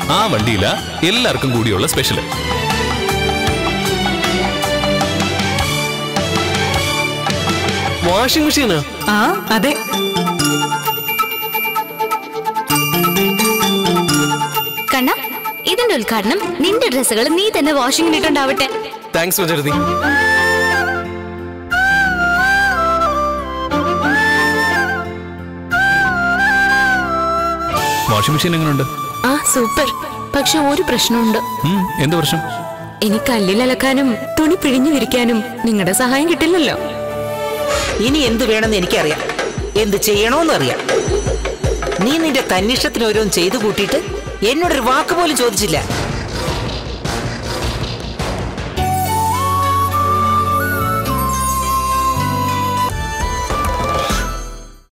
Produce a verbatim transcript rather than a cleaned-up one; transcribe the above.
ആ വണ്ടിയില എല്ലാവർക്കും കൂടിയുള്ള സ്പെഷ്യൽ. വാഷിംഗ് മെഷീനാ? ആ അതെ. കണ്ണ, ഇതിന്റെ ഉദ്ഘാടനം നിന്റെ ഡ്രസ്സുകൾ നീ തന്നെ വാഷിംഗിന് ഇട്ടുണ്ടാവട്ടെ. താങ്ക്സ് മജരുതി. വാഷിംഗ് മെഷീൻ എങ്ങനെയുണ്ട്? ആ സൂപ്പർ. പക്ഷെ ഒരു പ്രശ്നമുണ്ട്. എന്ത് പ്രശ്നം? എനിക്ക് കല്ലിൽ അലക്കാനും തുണി പിഴിഞ്ഞു വിരിക്കാനും നിങ്ങളുടെ സഹായം കിട്ടില്ലല്ലോ. ഇനി എന്ത് വേണമെന്ന് എനിക്കറിയാം, എന്ത് ചെയ്യണോന്ന് അറിയാം. നീ നിന്റെ തന്നിഷ്ടത്തിന് ഓരോന്ന് ചെയ്തു കൂട്ടിയിട്ട് എന്നോടൊരു വാക്ക് പോലും ചോദിച്ചില്ല.